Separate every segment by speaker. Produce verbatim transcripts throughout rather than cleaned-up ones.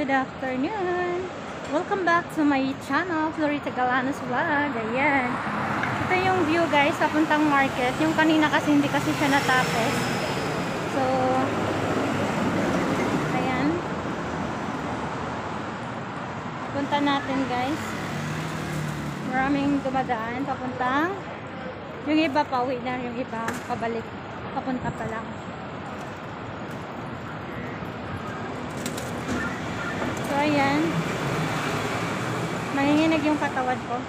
Speaker 1: Good afternoon! Welcome back to my channel, Florita Galanos Vlog. Ayan. Ito yung view guys, sa puntang market. Yung kanina kasi hindi kasi siya natapos. So, ayan. Punta natin guys. Maraming dumadaan papuntang. Yung iba pa, uwi na. Yung iba, pabalik. Papunta pa lang. So, ayan. Manginginig yung katawan ko.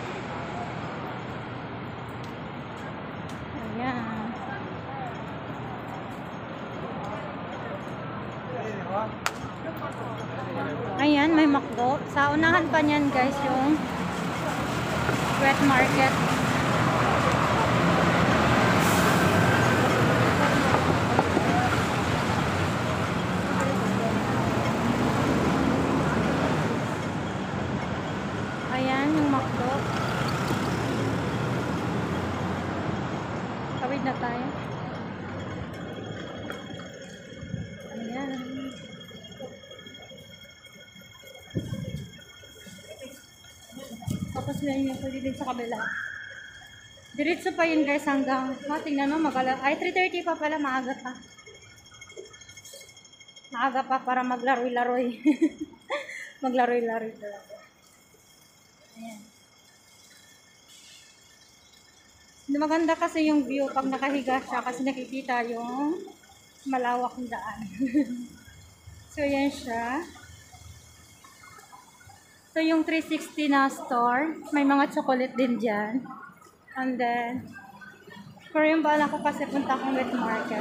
Speaker 1: Ayan. Ayan, may McDo. Sa unahan pa niyan guys yung wet market. Ayan, yung McDo. Tawid na tayo. Ayan. Tapos na yun yung pwede din sa kabila. Diretso pa yun guys hanggang, oh, tingnan mo, magala. Ay, three thirty pa pala, maaga pa. Maaga pa para maglaroy-laroy. Maglaroy-laroy talaga. Ayan. Maganda kasi yung view pag nakahiga siya kasi nakikita yung malawak ng daan. So, yan siya. So, yung three sixty na store, may mga chocolate din dyan. And then, pero yung bala ko kasi punta akong wet market.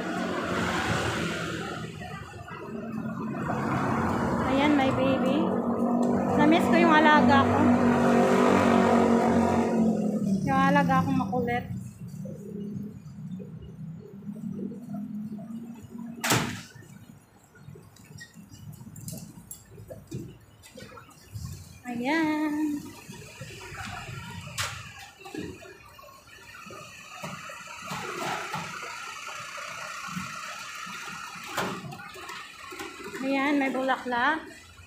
Speaker 1: Ayan, my baby. Na-miss ko yung alaga ko. Yung alaga akong makulit. Ayan. Ayan, may bulaklak.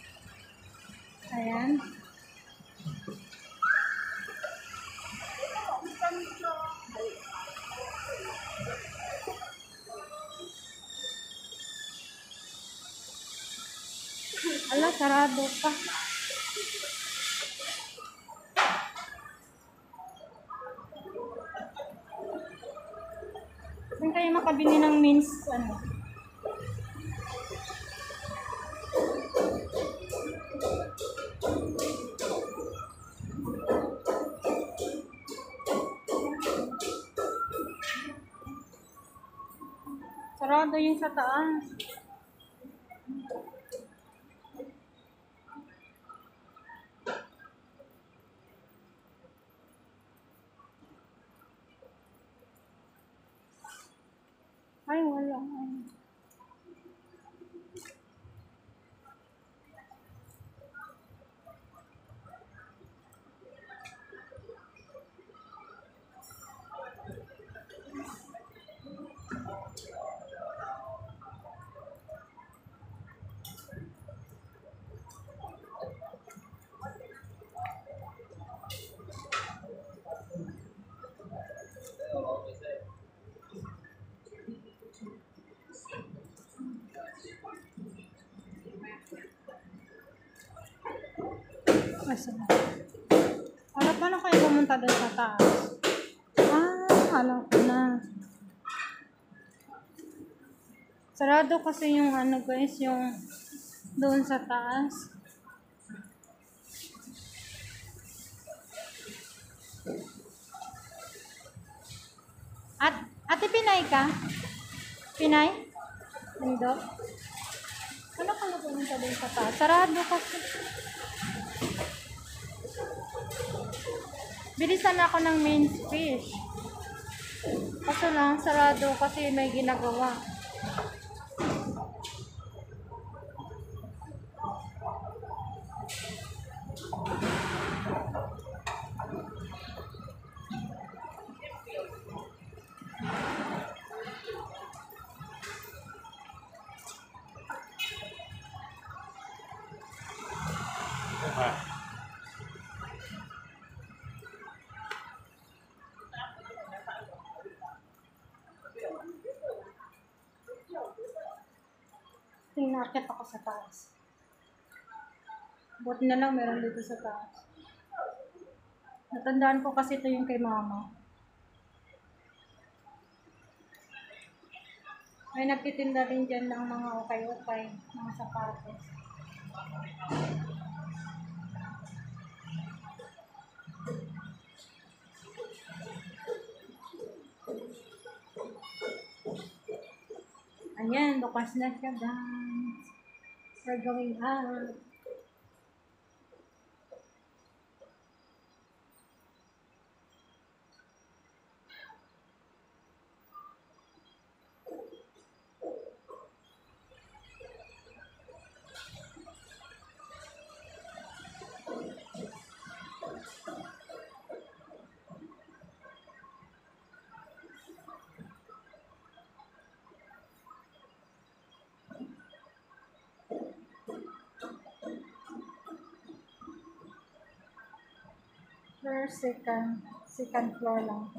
Speaker 1: Ayan. Ala, sarado pa. Saan kayo makabili ng mince, ano? Sarado yung sa taas. Ay, wala. Asa na? Wala, paano kayo pumunta doon sa taas? Ah, alam ko na. Sarado kasi yung ano guys, yung doon sa taas. At, ate Pinay ka? Pinay? Hindi. Ano ka na pumunta doon sa taas? Sarado kasi. Bilisan ako ng main fish. Kaso lang, sarado kasi may ginagawa. Tinakit ako sa taas. Buti na lang meron dito sa taas. Natandaan ko kasi ito yung kay mama. May nagtitinda rin dyan ng mga ukay-ukay, mga sapatos. Ayan, bukas na siya, guys. We're going out. First, second, second floor lang.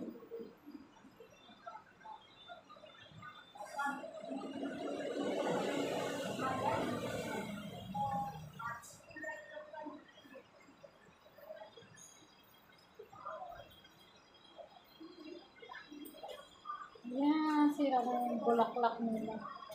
Speaker 1: Yan, sira lang yung bulaklak nila.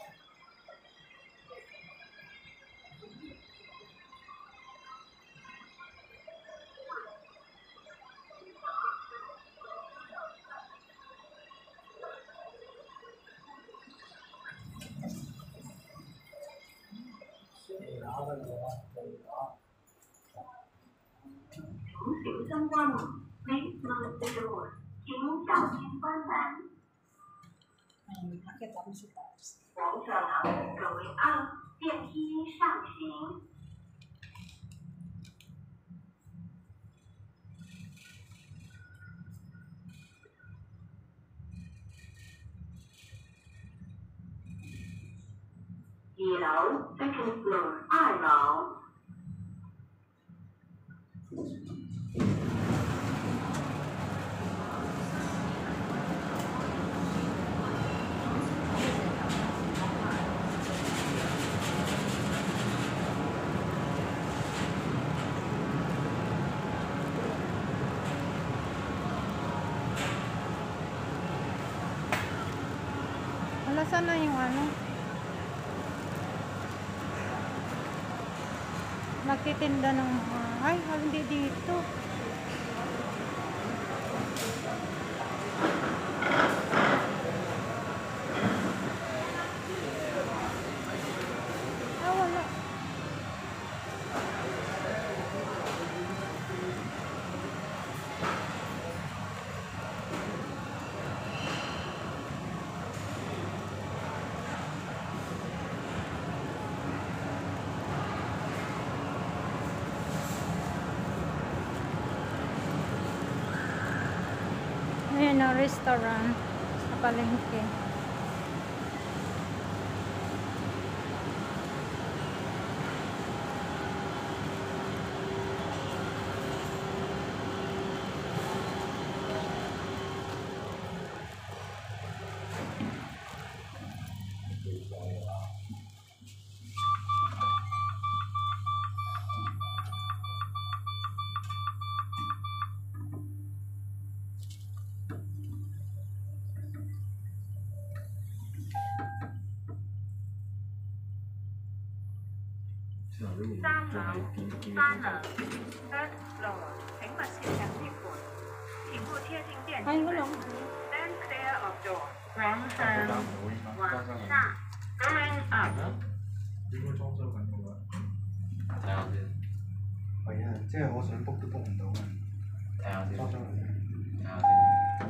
Speaker 1: Ayun, nakita ko si Taos.
Speaker 2: 黄色楼准为二，电梯上行。一楼 second floor 二楼。
Speaker 1: Wala, sana yung ano? Nagtitinda ng mga... Ay, hindi dito. Ah, wala. Ayan na, restaurant sa palengke.
Speaker 2: 三樓，三樓 third floor，請勿攝入鐵門，前部貼近電梯門 ，stand clear of door，往上，往上 ，going up。
Speaker 3: 應該裝修緊㗎啦。
Speaker 4: 睇下先，
Speaker 3: 係啊，即係我想 book 都 book 唔到啊。
Speaker 4: 睇下先，
Speaker 3: 裝修緊。
Speaker 4: 睇下先。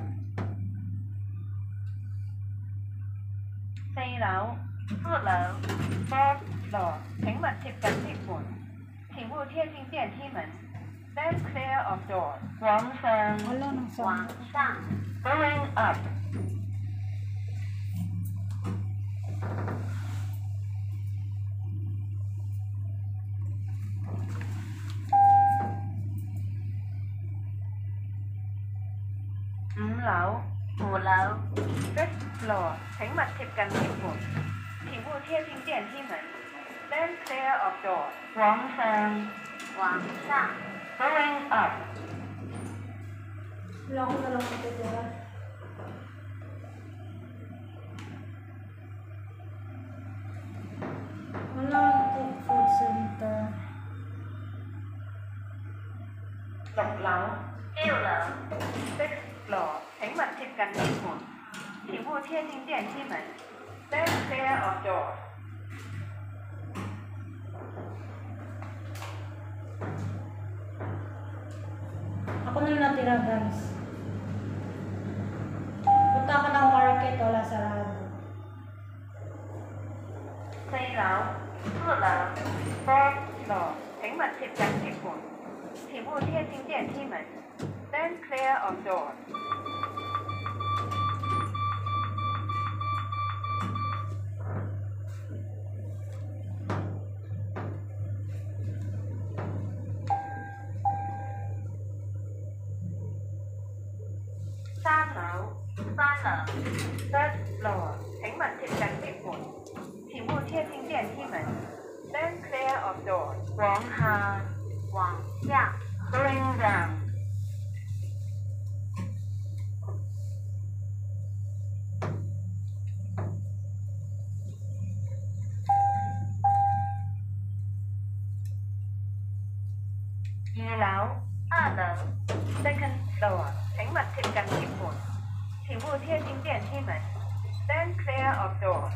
Speaker 2: 四樓 fourth 樓 fourth floor，請勿接近鐵門，前部貼近電梯門，stand clear of door，往上，
Speaker 1: Wala nang
Speaker 2: 往
Speaker 1: sound.
Speaker 2: 上 ，going up。
Speaker 1: Ayan
Speaker 2: 楼、五楼 first floor 請密貼近鐵門，請勿貼近電梯門。Stand clear of door。往上，往上。Going up。
Speaker 1: Wala akong dalang matitira. Wala akong food center.
Speaker 2: 六樓、六樓 sixth floor 請密貼近鐵門，請勿貼近電梯門。Stand clear of door。
Speaker 1: Ako na natira, guys. Punta ako ng market, wala sarado.
Speaker 2: 四樓、四樓 fourth floor 請密貼近鐵門，請勿貼近電梯門。Stand clear of door。 三樓、三樓 third floor 請密貼近鐵門，請勿貼近電梯門。Stand clear of door。往下，往下 going down。 二樓、二樓 second floor 請密貼近鐵門，請勿貼近電梯門。Stand clear of door。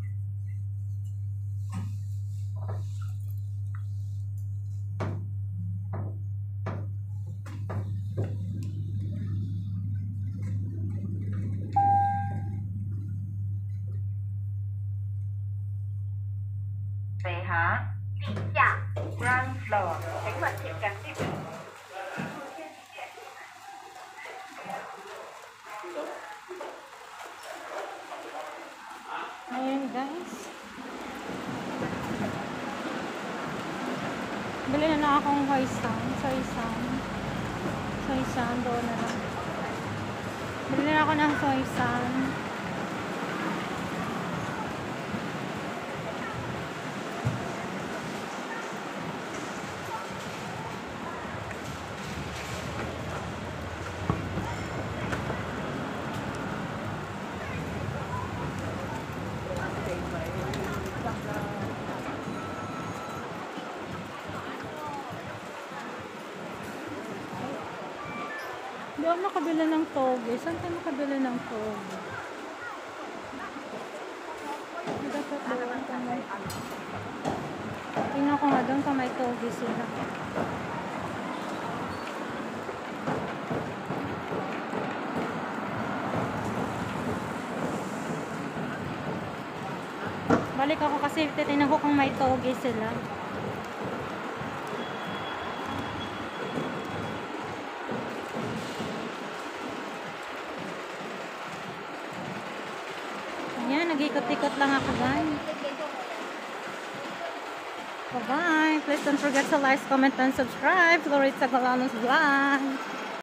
Speaker 2: 地下、地下 ground floor 請密貼近鐵門。
Speaker 1: Ayan, guys. Bili na lang akong hoisan. Soysan. Soysan. Doon na lang. Bili na ako ng soysan. Hindi ako nakabila ng toge. Saan ka nakabila ng toge? Dapat doon ka may... Tingnan ko nga doon ka may toge sila. Balik ako kasi titignan ko kung may toge sila. Ayan, nag-ikot-ikot lang ako, guys. Bye-bye. Please don't forget to like, comment, and subscribe. Florita Galanos Vlog.